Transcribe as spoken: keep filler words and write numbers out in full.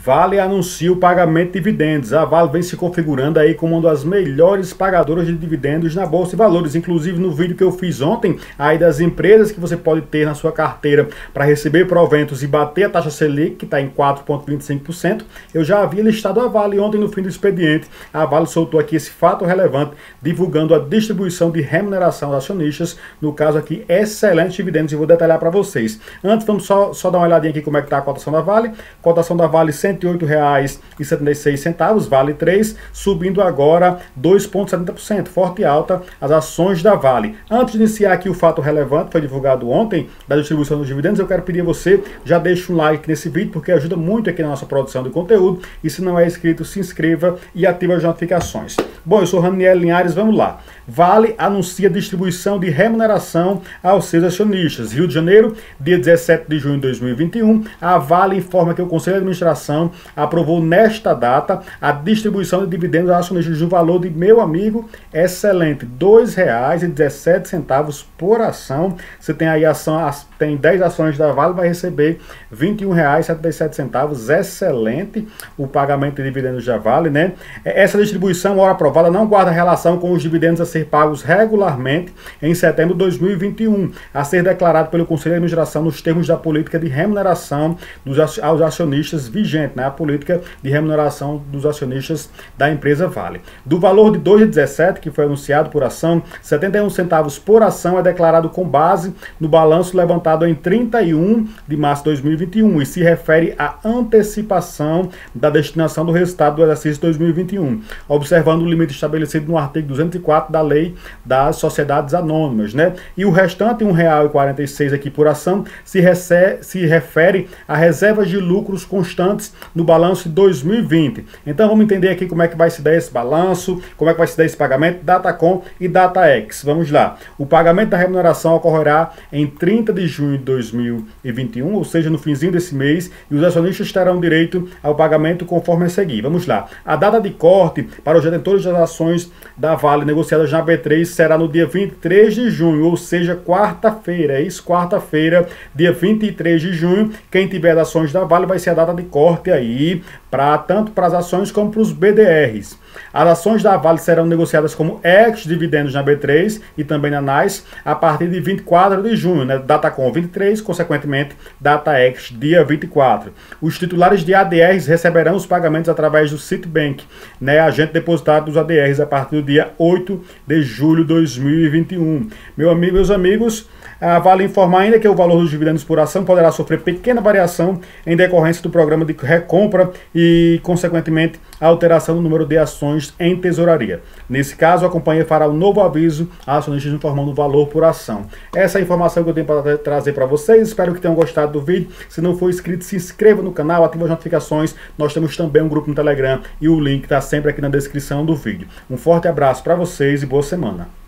Vale anuncia o pagamento de dividendos. A Vale vem se configurando aí como uma das melhores pagadoras de dividendos na Bolsa de Valores. Inclusive no vídeo que eu fiz ontem, aí das empresas que você pode ter na sua carteira para receber proventos e bater a taxa Selic, que está em quatro vírgula vinte e cinco por cento, eu já havia listado a Vale ontem no fim do expediente. A Vale soltou aqui esse fato relevante, divulgando a distribuição de remuneração aos acionistas, no caso aqui, excelentes dividendos, e vou detalhar para vocês. Antes, vamos só, só dar uma olhadinha aqui como é que está a cotação da Vale. Cotação da Vale cento e oito reais e setenta e seis centavos, Vale três, subindo agora dois vírgula setenta por cento, forte alta as ações da Vale. Antes de iniciar aqui o fato relevante, foi divulgado ontem, da distribuição dos dividendos, eu quero pedir a você, já deixa um like nesse vídeo, porque ajuda muito aqui na nossa produção de conteúdo, e se não é inscrito, se inscreva e ative as notificações. Bom, eu sou Raniel Linhares, vamos lá. Vale anuncia distribuição de remuneração aos seus acionistas. Rio de Janeiro, dia dezessete de junho de dois mil e vinte e um, a Vale informa que o Conselho de Administração aprovou nesta data a distribuição de dividendos aos acionistas no valor de, meu amigo, excelente, dois reais e dezessete centavos por ação. Você tem aí ação, tem dez ações da Vale, vai receber vinte e um reais e setenta e sete centavos, excelente o pagamento de dividendos da Vale, né? Essa distribuição, hora aprovada, não guarda relação com os dividendos a ser pagos regularmente em setembro de dois mil e vinte e um, a ser declarado pelo Conselho de Administração nos termos da política de remuneração dos aos acionistas vigente, né? A política de remuneração dos acionistas da empresa Vale. Do valor de dois reais e dezessete centavos, que foi anunciado por ação, setenta e um centavos por ação é declarado com base no balanço levantado em trinta e um de março de dois mil e vinte e um e se refere à antecipação da destinação do resultado do exercício de dois mil e vinte e um, observando o limite estabelecido no artigo duzentos e quatro da Lei das Sociedades Anônimas, né? E o restante, um real e quarenta e seis centavos aqui por ação, se, recebe, se refere a reservas de lucros constantes no balanço de dois mil e vinte. Então vamos entender aqui como é que vai se dar esse balanço, como é que vai se dar esse pagamento, Datacom e DataX. Vamos lá. O pagamento da remuneração ocorrerá em trinta de junho de dois mil e vinte e um, ou seja, no finzinho desse mês, e os acionistas terão direito ao pagamento conforme a seguir. Vamos lá. A data de corte para os detentores das ações da Vale negociadas na B três será no dia vinte e três de junho, ou seja, quarta-feira. É isso, quarta-feira, dia vinte e três de junho. Quem tiver ações da Vale vai ser a data de corte aí, pra, tanto para as ações como para os B D Rs. As ações da Vale serão negociadas como ex-dividendos na B três e também na NYSE a partir de vinte e quatro de junho, né? Datacom vinte e três, consequentemente DataX dia vinte e quatro. Os titulares de A D Rs receberão os pagamentos através do Citibank, né? Agente depositário dos A D Rs a partir do dia oito de julho de dois mil e vinte e um. Meu amigo, meus amigos, a Vale informa ainda que o valor dos dividendos por ação poderá sofrer pequena variação em decorrência do programa de recompra e, consequentemente, a alteração do número de ações em tesouraria. Nesse caso, a companhia fará um novo aviso a acionistas informando o valor por ação. Essa é a informação que eu tenho para trazer para vocês. Espero que tenham gostado do vídeo. Se não for inscrito, se inscreva no canal, ative as notificações. Nós temos também um grupo no Telegram e o link está sempre aqui na descrição do vídeo. Um forte abraço para vocês e boa semana.